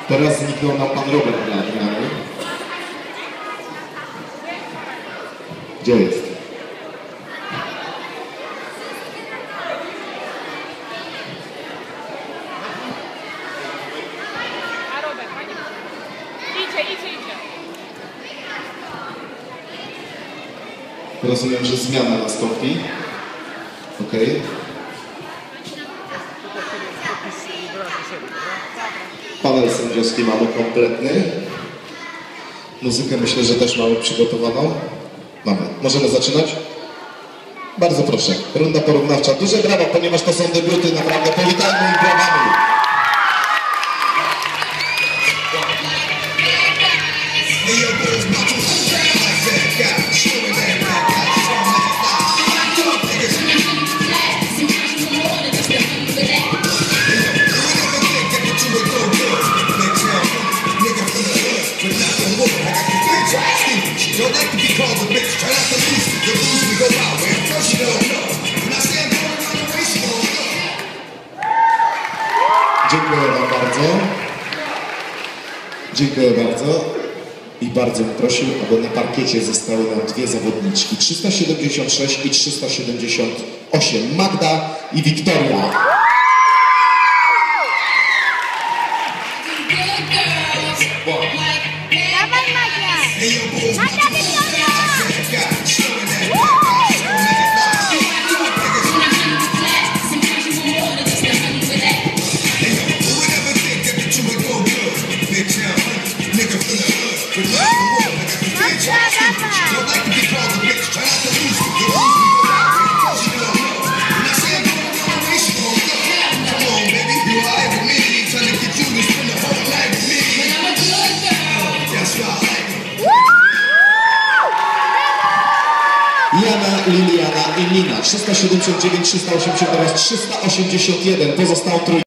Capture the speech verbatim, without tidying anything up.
Teraz zniknął nam pan Robert dla Adriany. Gdzie jest? A Robert, panie. Idzie, idzie, idzie. Rozumiem, że zmiana nastąpi. Okej. Okay. Panel sędziowski mamy kompletny. Muzykę myślę, że też mamy przygotowaną. Mamy. Możemy zaczynać? Bardzo proszę. Runda porównawcza. Duże brawa, ponieważ to są debiuty. Naprawdę powitajmy ich brawami. Don't like to be called a bitch, try not to lose. The lose we go out, man. First you don't know. When I say I'm going on the race, you don't know. Dziękuję wam bardzo. Dziękuję bardzo. I bardzo bym prosił, aby na parkiecie zostały nam dwie zawodniczki. trzysta siedemdziesiąt sześć i trzysta siedemdziesiąt osiem. Magda i Wiktoria. Dawaj, Magia! Magia, Wiktoria! Jana, Liliana i Nina. trzysta siedemdziesiąt dziewięć, trzysta osiemdziesiąt oraz trzysta osiemdziesiąt jeden. Pozostałą trójkę.